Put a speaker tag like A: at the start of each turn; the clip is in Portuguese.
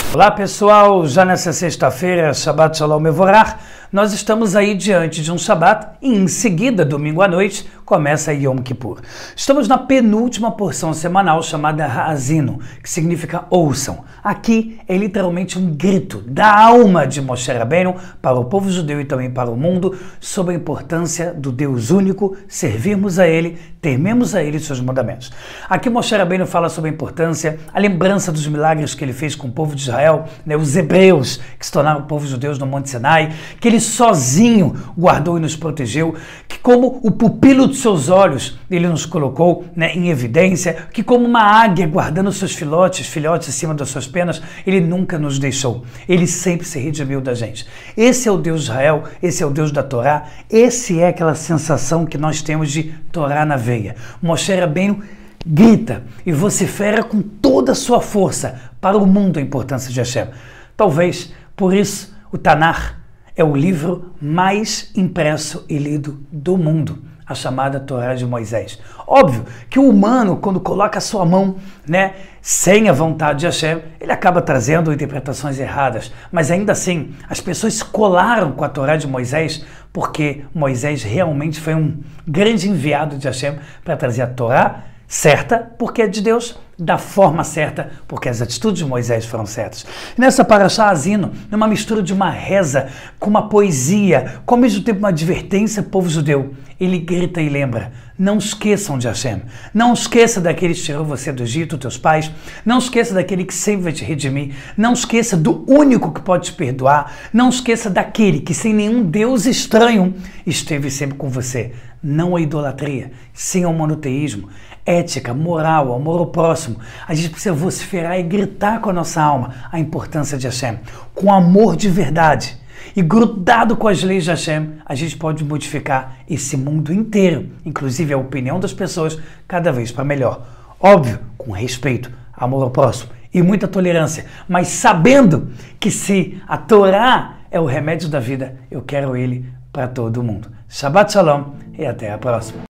A: Olá pessoal, já nessa sexta-feira, Shabbat Shalom Mevorach, nós estamos aí diante de um Shabbat e em seguida, domingo à noite, começa Yom Kippur. Estamos na penúltima porção semanal chamada Ha'azinu, que significa ouçam. Aqui é literalmente um grito da alma de Moshe Rabbeinu para o povo judeu e também para o mundo sobre a importância do Deus único, servirmos a Ele, tememos a Ele e seus mandamentos. Aqui Moshe Rabbeinu fala sobre a importância, a lembrança dos milagres que ele fez com o povo de Israel, os hebreus que se tornaram povos judeus no Monte Sinai, que ele sozinho guardou e nos protegeu, que como o pupilo dos seus olhos ele nos colocou em evidência, que como uma águia guardando seus filhotes acima das suas penas, ele nunca nos deixou, ele sempre se redimiu da gente. Esse é o Deus de Israel, esse é o Deus da Torá, esse é aquela sensação que nós temos de Torá na veia. Moshe Rabbeinu grita e vocifera com toda a sua força para o mundo a importância de Hashem. Talvez, por isso, o Tanakh é o livro mais impresso e lido do mundo, a chamada Torá de Moisés. Óbvio que o humano, quando coloca a sua mão sem a vontade de Hashem, ele acaba trazendo interpretações erradas, mas ainda assim, as pessoas se colaram com a Torá de Moisés porque Moisés realmente foi um grande enviado de Hashem para trazer a Torá certa, porque é de Deus, da forma certa, porque as atitudes de Moisés foram certas. Nessa Parashá Ha'azinu, numa mistura de uma reza com uma poesia, com ao mesmo tempo uma advertência ao povo judeu, ele grita e lembra: não esqueçam de Hashem, não esqueça daquele que tirou você do Egito, teus pais, não esqueça daquele que sempre vai te redimir, não esqueça do único que pode te perdoar, não esqueça daquele que sem nenhum Deus estranho esteve sempre com você. Não a idolatria, sim ao monoteísmo, ética, moral, amor ao próximo. A gente precisa vociferar e gritar com a nossa alma a importância de Hashem, com amor de verdade. E grudado com as leis de Hashem, a gente pode modificar esse mundo inteiro, inclusive a opinião das pessoas, cada vez para melhor. Óbvio, com respeito, amor ao próximo e muita tolerância, mas sabendo que se a Torá é o remédio da vida, eu quero ele para todo mundo. Shabbat Shalom e até a próxima.